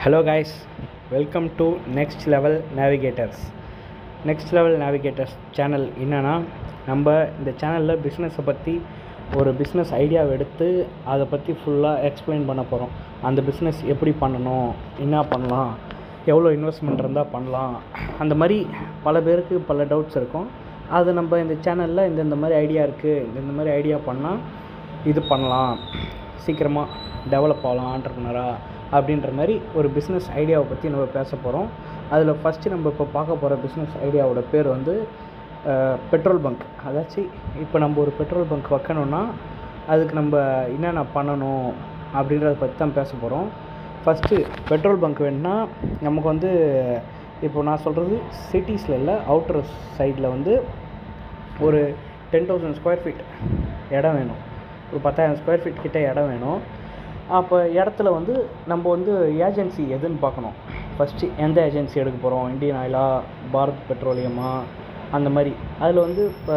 Hello guys, welcome to Next Level Navigators. Next Level Navigators channel என்னென்னா, நம்ம இந்த சேனலில் பிஸ்னஸை பற்றி ஒரு பிஸ்னஸ் ஐடியாவை எடுத்து அதை பற்றி ஃபுல்லாக எக்ஸ்பிளைன் பண்ண போகிறோம். அந்த பிஸ்னஸ் எப்படி பண்ணணும், என்ன பண்ணலாம், எவ்வளோ இன்வெஸ்ட்மெண்ட் இருந்தால் பண்ணலாம், அந்த மாதிரி பல பேருக்கு பல டவுட்ஸ் இருக்கும். அது நம்ம இந்த சேனலில் இந்த மாதிரி ஐடியா இருக்குது, இந்த மாதிரி ஐடியா பண்ணால் இது பண்ணலாம், சீக்கிரமாக டெவலப் ஆகலாம் ஆண்டர்ப்ரனராக அப்படின்ற மாதிரி ஒரு பிஸ்னஸ் ஐடியாவை பற்றி நம்ம பேச போகிறோம். அதில் ஃபஸ்ட்டு நம்ம இப்போ பார்க்க போகிற பிஸ்னஸ் ஐடியாவோட பேர் வந்து பெட்ரோல் பங்க். அதாச்சும் இப்போ நம்ம ஒரு பெட்ரோல் பங்க் வைக்கணுன்னா அதுக்கு நம்ம என்னென்ன பண்ணணும் அப்படின்றத பற்றி தான் பேச போகிறோம். ஃபஸ்ட்டு பெட்ரோல் பங்க் வேணுன்னா நமக்கு வந்து இப்போ நான் சொல்கிறது சிட்டிஸில் இல்லை, அவுட்டர் சைடில் வந்து ஒரு 10,000 ஸ்கொயர் ஃபீட் இடம் வேணும், ஒரு 10,000 ஸ்கொயர் ஃபீட் கிட்டே இடம் வேணும். அப்போ இடத்துல வந்து நம்ம வந்து ஏஜென்சி எதுன்னு பார்க்கணும். ஃபஸ்ட்டு எந்த ஏஜென்சி எடுக்க போகிறோம், இந்தியன் ஆயிலா, பாரத் பெட்ரோலியமா, அந்த மாதிரி. அதில் வந்து இப்போ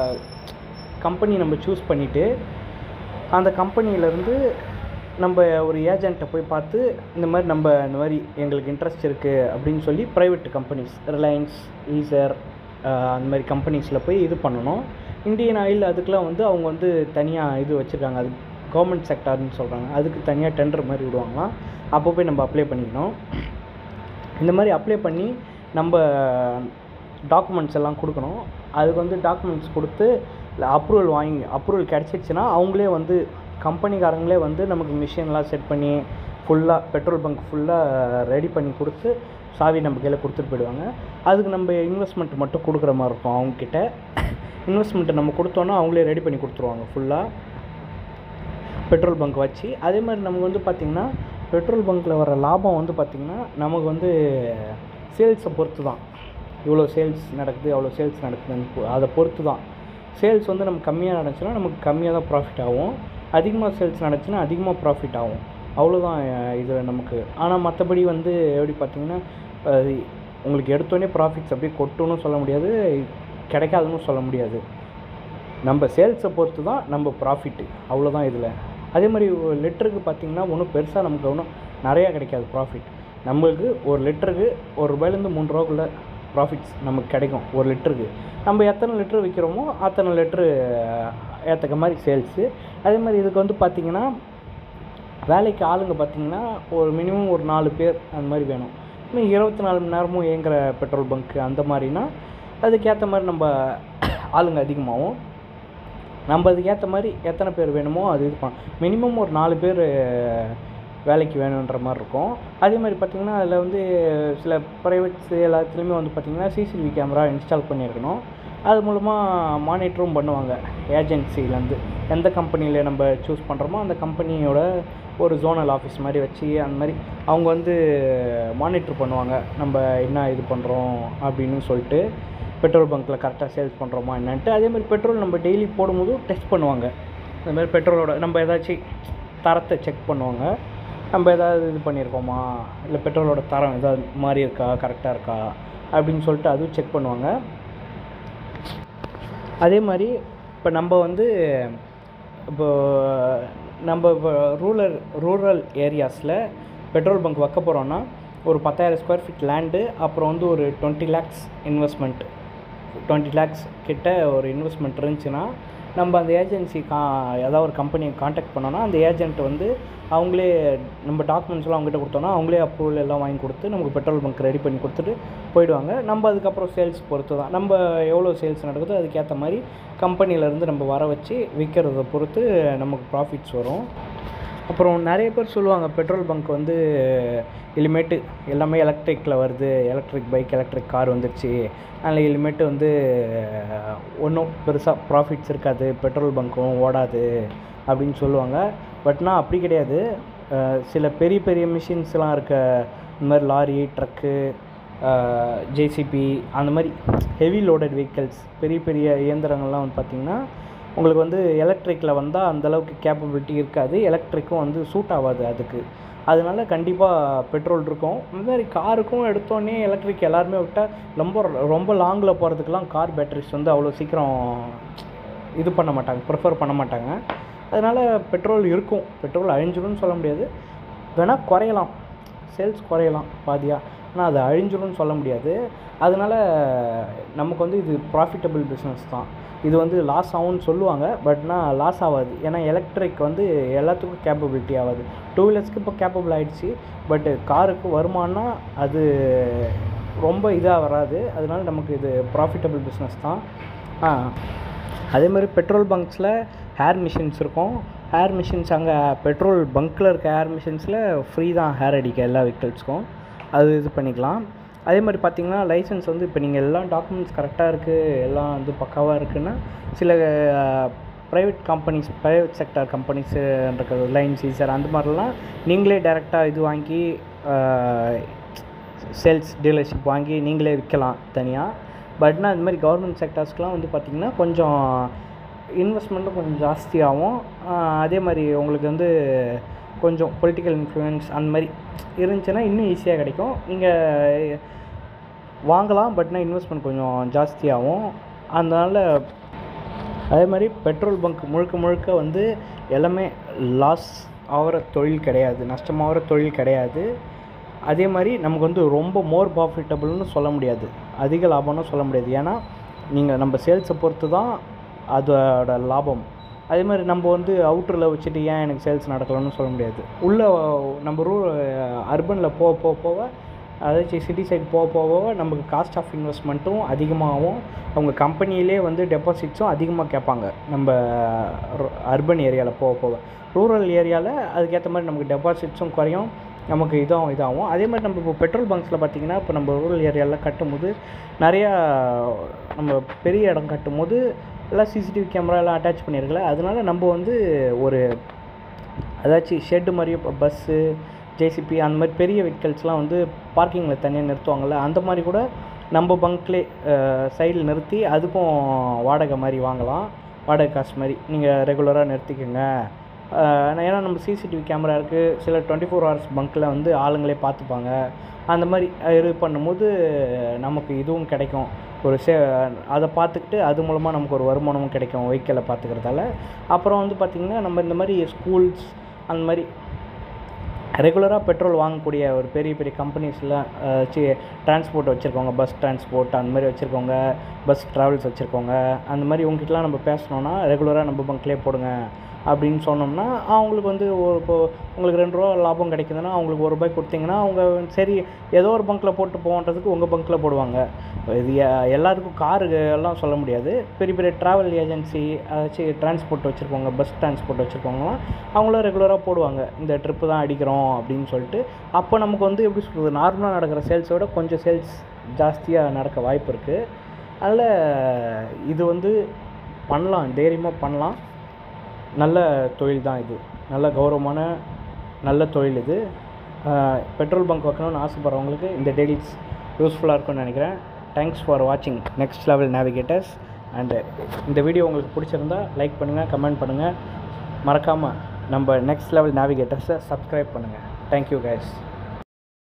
கம்பெனி நம்ம சூஸ் பண்ணிவிட்டு அந்த கம்பெனியிலேருந்து நம்ம ஒரு ஏஜென்ட்டை போய் பார்த்து இந்த மாதிரி எங்களுக்கு இன்ட்ரெஸ்ட் இருக்குது அப்படின்னு சொல்லி ப்ரைவேட் கம்பெனிஸ், ரிலையன்ஸ், ஈசர், அந்த மாதிரி கம்பெனிஸில் போய் இது பண்ணணும். இந்தியன் ஆயில் அதுக்கெலாம் வந்து அவங்க வந்து தனியாக இது வச்சுருக்காங்க, அது கவர்மெண்ட் செக்டார்னு சொல்கிறாங்க, அதுக்கு தனியாக டெண்டர் மாதிரி விடுவாங்களாம். அப்போ போய் நம்ம அப்ளை பண்ணிக்கணும். இந்த மாதிரி அப்ளை பண்ணி நம்ம டாக்குமெண்ட்ஸ் எல்லாம் கொடுக்கணும். அதுக்கு வந்து டாக்குமெண்ட்ஸ் கொடுத்து அப்ரூவல் கிடச்சிடுச்சுன்னா அவங்களே வந்து கம்பெனிக்காரங்களே வந்து நமக்கு மிஷின்லாம் செட் பண்ணி ஃபுல்லாக பெட்ரோல் பங்க் ஃபுல்லாக ரெடி பண்ணி கொடுத்து சாவி நம்ம கையில் கொடுத்துட்டு போயிடுவாங்க. அதுக்கு நம்ம இன்வெஸ்ட்மெண்ட் மட்டும் கொடுக்குற மாதிரி இருக்கும். அவங்கக்கிட்ட இன்வெஸ்ட்மெண்ட்டை நம்ம கொடுத்தோன்னா அவங்களே ரெடி பண்ணி கொடுத்துருவாங்க ஃபுல்லாக பெட்ரோல் பங்க் வச்சு. அதே மாதிரி நமக்கு வந்து பார்த்திங்கன்னா பெட்ரோல் பங்க்கில் வர லாபம் வந்து பார்த்திங்கன்னா நமக்கு வந்து சேல்ஸை பொறுத்து தான். இவ்வளோ சேல்ஸ் நடக்குது, அவ்வளோ சேல்ஸ் நடக்குதுன்னு அதை பொறுத்து தான். சேல்ஸ் வந்து நமக்கு கம்மியாக நடந்துச்சுன்னா நமக்கு கம்மியாக தான் ப்ராஃபிட் ஆகும், அதிகமாக சேல்ஸ் நடந்துச்சுன்னா அதிகமாக ப்ராஃபிட் ஆகும். அவ்வளோதான் இதில் நமக்கு. ஆனால் மற்றபடி வந்து எப்படி பார்த்திங்கன்னா உங்களுக்கு எடுத்தோடனே ப்ராஃபிட்ஸ் அப்படியே கொட்டுன்னு சொல்ல முடியாது, கிடைக்காதுன்னு சொல்ல முடியாது. நம்ம சேல்ஸை பொறுத்து தான் நம்ம ப்ராஃபிட்டு, அவ்வளோதான் இதில். அதே மாதிரி ஒரு லிட்டருக்கு பார்த்திங்கன்னா ஒன்றும் பெருசாக நமக்கு ஒன்றும் நிறையா கிடைக்காது ப்ராஃபிட். நம்மளுக்கு ஒரு லிட்டருக்கு ₹1 3 ரூபாக்குள்ளே ப்ராஃபிட்ஸ் நமக்கு கிடைக்கும். ஒரு லிட்டருக்கு நம்ம எத்தனை லிட்டரு விற்கிறோமோ அத்தனை லிட்டரு ஏற்றுக்க மாதிரி சேல்ஸு. அதே மாதிரி இதுக்கு வந்து பார்த்திங்கன்னா வேலைக்கு ஆளுங்க பார்த்திங்கன்னா ஒரு மினிமம் ஒரு 4 பேர் அந்த மாதிரி வேணும். இன்னும் 24 மணி நேரமும் இயங்குகிற பெட்ரோல் பங்க்கு அந்த மாதிரினா அதுக்கேற்ற மாதிரி நம்ம ஆளுங்க அதிகமாகும். நம்ம அதுக்கேற்ற மாதிரி எத்தனை பேர் வேணுமோ அது இது மினிமம் ஒரு 4 பேர் வேலைக்கு வேணுன்ற மாதிரி இருக்கும். அதே மாதிரி பார்த்திங்கன்னா அதில் வந்து சில ப்ரைவேட்ஸு எல்லாத்துலேயுமே வந்து பார்த்திங்கன்னா சிசிடிவி கேமரா இன்ஸ்டால் பண்ணியிருக்கணும். அது மூலமாக மானிட்டரும் பண்ணுவாங்க. ஏஜென்சிலேருந்து எந்த கம்பெனியில் நம்ம சூஸ் பண்ணுறோமோ அந்த கம்பெனியோட ஒரு ஜோனல் ஆஃபீஸ் மாதிரி வச்சு அந்த மாதிரி அவங்க வந்து மானிட்டர் பண்ணுவாங்க, நம்ம என்ன இது பண்ணுறோம் அப்படின்னு சொல்லிட்டு, பெட்ரோல் பங்க்கில் கரெக்டாக சேல்ஸ் பண்ணுறோமா என்னன்ட்டு. அதே மாதிரி பெட்ரோல் நம்ம டெய்லி போடும்போது டெஸ்ட் பண்ணுவாங்க. அந்த மாதிரி பெட்ரோலோட நம்ம ஏதாச்சும் தரத்தை செக் பண்ணுவாங்க, நம்ம ஏதாவது இது பண்ணியிருக்கோமா, இல்லை பெட்ரோலோட தரம் ஏதாவது மாறி இருக்கா, கரெக்டாக இருக்கா அப்படின்னு சொல்லிட்டு அதுவும் செக் பண்ணுவாங்க. அதே மாதிரி இப்போ நம்ம வந்து ரூரல் ஏரியாஸில் பெட்ரோல் பங்க் வைக்க போகிறோன்னா ஒரு 10,000 ஸ்கொயர் ஃபீட் லேண்டு, அப்புறம் வந்து ஒரு 20 lakhs இன்வெஸ்ட்மெண்ட், 20 lakhs கிட்ட ஒரு இன்வெஸ்ட்மெண்ட் இருந்துச்சுன்னா நம்ம அந்த ஏஜென்சி ஏதாவது ஒரு கம்பெனியை காண்டாக்ட் பண்ணோன்னா அந்த ஏஜென்ட் வந்து அவங்களே நம்ம டாக்குமெண்ட்ஸ்லாம் அவங்ககிட்ட கொடுத்தோன்னா அவங்களே அப்ரூவல் எல்லாம் வாங்கி கொடுத்து நமக்கு பெட்ரோல் பங்க் ரெடி பண்ணி கொடுத்துட்டு போயிடுவாங்க. நம்ம அதுக்கப்புறம் சேல்ஸ் பொறுத்து தான், நம்ம எவ்வளோ சேல்ஸ் நடக்குதோ அதுக்கேற்ற மாதிரி கம்பெனியிலேருந்து நம்ம வர வச்சு விற்கிறத பொறுத்து நமக்கு ப்ராஃபிட்ஸ் வரும். அப்புறம் நிறைய பேர் சொல்லுவாங்க பெட்ரோல் பங்க் வந்து இனிமேட்டு எல்லாமே எலக்ட்ரிக்கில் வருது, எலக்ட்ரிக் பைக், எலக்ட்ரிக் கார் வந்துடுச்சு, அதில் இனிமேட்டு வந்து ஒன்றும் பெருசாக ப்ராஃபிட்ஸ் இருக்காது, பெட்ரோல் பங்க்கும் ஓடாது அப்படின்னு சொல்லுவாங்க. பட்னா அப்படி கிடையாது. சில பெரிய பெரிய மிஷின்ஸ்லாம் இருக்க, இந்த மாதிரி லாரி, ட்ரக்கு, ஜேசிபி, அந்த மாதிரி ஹெவி லோடட் வெஹிக்கல்ஸ், பெரிய பெரிய இயந்திரங்கள்லாம் வந்து பார்த்திங்கன்னா உங்களுக்கு வந்து எலக்ட்ரிக்கில் வந்தால் அந்தளவுக்கு கேப்பபிலிட்டி இருக்காது, எலக்ட்ரிக்கும் வந்து சூட் ஆகாது அதுக்கு. அதனால கண்டிப்பாக பெட்ரோல் இருக்கும். இந்த மாதிரி காருக்கும் எடுத்தோடனே எலக்ட்ரிக் எல்லாருமே விட்டால் ரொம்ப லாங்கில் போகிறதுக்கெலாம் கார் பேட்டரிஸ் வந்து அவ்வளோ சீக்கிரம் இது பண்ண மாட்டாங்க, ப்ரிஃபர் பண்ண மாட்டாங்க. அதனால் பெட்ரோல் இருக்கும், பெட்ரோல் அழிஞ்சிடும்னு சொல்ல முடியாது, வேணால் குறையலாம். சேல்ஸ் குறையலாம் பாதியாக, ஆனால் அது அழிஞ்சிடும்னு சொல்ல முடியாது. அதனால் நமக்கு வந்து இது ப்ராஃபிட்டபிள் பிஸ்னஸ் தான். இது வந்து லாஸ் ஆகும்னு சொல்லுவாங்க, பட்னால் லாஸ் ஆகாது. ஏன்னா எலக்ட்ரிக் வந்து எல்லாத்துக்கும் கேப்பபிலிட்டி ஆகாது. டூ வீலர்ஸ்க்கு இப்போ கேப்பபிள் ஆகிடுச்சு, பட்டு காருக்கு வருமானா அது ரொம்ப இதாக வராது. அதனால நமக்கு இது ப்ராஃபிட்டபிள் பிஸ்னஸ் தான். அதே மாதிரி பெட்ரோல் பங்க்ஸில் ஹேர் மிஷின்ஸ் இருக்கும். ஹேர் மிஷின்ஸ் அங்கே பெட்ரோல் பங்க்கில் இருக்க ஹேர் மிஷின்ஸில் ஃப்ரீ தான் ஹேர் அடிக்க எல்லா வெஹிக்கிள்ஸ்க்கும். அது இது பண்ணிக்கலாம். அதே மாதிரி பார்த்திங்கன்னா லைசன்ஸ் வந்து இப்போ நீங்கள் எல்லாம் டாக்குமெண்ட்ஸ் கரெக்டாக இருக்குது, எல்லாம் வந்து பக்காவாக இருக்குன்னா சில private companies, private sector companies இருக்கிறது, லைன் சீசர் அந்த மாதிரிலாம் நீங்களே டைரெக்டாக இது வாங்கி சேல்ஸ் டீலர்ஷிப் வாங்கி நீங்களே விற்கலாம் தனியாக. பட்னா இந்த மாதிரி கவர்மெண்ட் செக்டார்ஸ்க்கெலாம் வந்து பார்த்திங்கன்னா கொஞ்சம் இன்வெஸ்ட்மெண்ட்டும் கொஞ்சம் ஜாஸ்தியாகும். அதே மாதிரி உங்களுக்கு வந்து கொஞ்சம் பொலிட்டிக்கல் இன்ஃப்ளூயன்ஸ் அந்த மாதிரி இருந்துச்சுன்னா இன்னும் ஈஸியாக கிடைக்கும். நீங்கள் வாங்கலாம், பட்னா இன்வெஸ்ட்மெண்ட் கொஞ்சம் ஜாஸ்தியாகும். அதனால் அதே மாதிரி பெட்ரோல் பங்க் முழுக்க வந்து எல்லாமே லாஸ் ஆகிற தொழில் கிடையாது, நஷ்டமாகிற தொழில் கிடையாது. அதே மாதிரி நமக்கு வந்து ரொம்ப மோர் ப்ராஃபிட்டபுள்னு சொல்ல முடியாது, அதிக லாபம்னு சொல்ல முடியாது. ஏன்னா நீங்கள் நம்ம சேல்ஸை பொறுத்து தான் அதோட லாபம். அதே மாதிரி நம்ம வந்து அவுட்டரில் வச்சுட்டு ஏன் எனக்கு சேல்ஸ் நடக்கலன்னு சொல்ல முடியாது. உள்ளே நம்ம அர்பனில் போக அதாச்சும் சிட்டி சைடு போக நமக்கு காஸ்ட் ஆஃப் இன்வெஸ்ட்மெண்ட்டும் அதிகமாகவும் அவங்க கம்பெனியிலே வந்து டெபாசிட்ஸும் அதிகமாக கேட்பாங்க. நம்ம அர்பன் ஏரியாவில் போக ரூரல் ஏரியாவில் அதுக்கேற்ற மாதிரி நமக்கு டெபாசிட்ஸும் குறையும், நமக்கு இதாகும். அதே மாதிரி நம்ம இப்போ பெட்ரோல் பங்க்ஸில் பார்த்திங்கன்னா இப்போ நம்ம ரூரல் ஏரியாவில் கட்டும்போது நிறையா நம்ம பெரிய இடம் கட்டும்போது எல்லாம் சிசிடிவி கேமரா எல்லாம் அட்டாச் பண்ணியிருக்கல. அதனால நம்ம வந்து ஒரு அதாச்சும் ஷெட்டு மாதிரி இப்போ பஸ்ஸு, ஜேசிபி அந்த மாதிரி பெரிய வெஹிக்கல்ஸ்லாம் வந்து பார்க்கிங்கில் தனியாக நிறுத்துவாங்கள்ல, அந்த மாதிரி கூட நம்ம பங்க்லே சைடில் நிறுத்தி அதுக்கும் வாடகை மாதிரி வாங்கலாம். வாடகை காசு மாதிரி நீங்கள் ரெகுலராக நிறுத்திக்கோங்க. ஏன்னா நம்ம சிசிடிவி கேமரா இருக்குது, சில 24 hours பங்க்கில் வந்து ஆளுங்களே பார்த்துப்பாங்க. அந்த மாதிரி இது பண்ணும்போது நமக்கு இதுவும் கிடைக்கும், ஒரு அதை பார்த்துக்கிட்டு அது மூலமாக நமக்கு ஒரு வருமானமும் கிடைக்கும் வெஹிக்கிளை பார்த்துக்கிறதால. அப்புறம் வந்து பார்த்திங்கன்னா நம்ம இந்த மாதிரி ஸ்கூல்ஸ் அந்த மாதிரி ரெகுலராக பெட்ரோல் வாங்கக்கூடிய ஒரு பெரிய கம்பெனிஸில் டிரான்ஸ்போர்ட் வச்சுருக்கவங்க, பஸ் டிரான்ஸ்போர்ட் அந்த மாதிரி வச்சுருக்கவங்க, பஸ் ட்ராவல்ஸ் வச்சுருக்கவங்க, அந்த மாதிரி உங்ககிட்டலாம் நம்ம பேசணுன்னா ரெகுலராக நம்ம பங்க்லேயே போடுங்க அப்படின்னு சொன்னோம்னா அவங்களுக்கு வந்து இப்போது உங்களுக்கு ₹2 லாபம் கிடைக்குதுன்னா அவங்களுக்கு ₹1 கொடுத்தீங்கன்னா அவங்க சரி ஏதோ ஒரு பங்க்கில் போட்டு போகன்றதுக்கு உங்கள் பங்க்கில் போடுவாங்க. இது எல்லாத்துக்கும் காரு எல்லாம் சொல்ல முடியாது. பெரிய ட்ராவல் ஏஜென்சி அதாச்சும் டிரான்ஸ்போர்ட் வச்சுருக்கவங்க, பஸ் டிரான்ஸ்போர்ட் வச்சுருக்கவங்களாம் அவங்களும் ரெகுலராக போடுவாங்க, இந்த ட்ரிப்பு தான் அடிக்கிறோம் அப்படின்னு சொல்லிட்டு. அப்போ நமக்கு வந்து எப்படி சொல்கிறது, நார்மலாக நடக்கிற சேல்ஸை விட கொஞ்சம் சேல்ஸ் ஜாஸ்தியாக நடக்க வாய்ப்பு இருக்குது. அதில் இது வந்து பண்ணலாம், தைரியமாக பண்ணலாம். நல்ல தொழில் தான் இது, நல்ல கௌரவமான நல்ல தொழில் இது. பெட்ரோல் பங்க் வைக்கணும்னு ஆசைப்படுறவங்களுக்கு இந்த டீடைல்ஸ் யூஸ்ஃபுல்லாக இருக்கும்னு நினைக்கிறேன். தேங்க்ஸ் ஃபார் வாட்சிங் நெக்ஸ்ட் லெவல் நேவிகேட்டர்ஸ். அண்டு இந்த வீடியோ உங்களுக்கு பிடிச்சிருந்தா லைக் பண்ணுங்கள், கமெண்ட் பண்ணுங்கள். மறக்காமல் நம்ம நெக்ஸ்ட் லெவல் நேவிகேட்டர்ஸை சப்ஸ்கிரைப் பண்ணுங்கள். Thank you guys.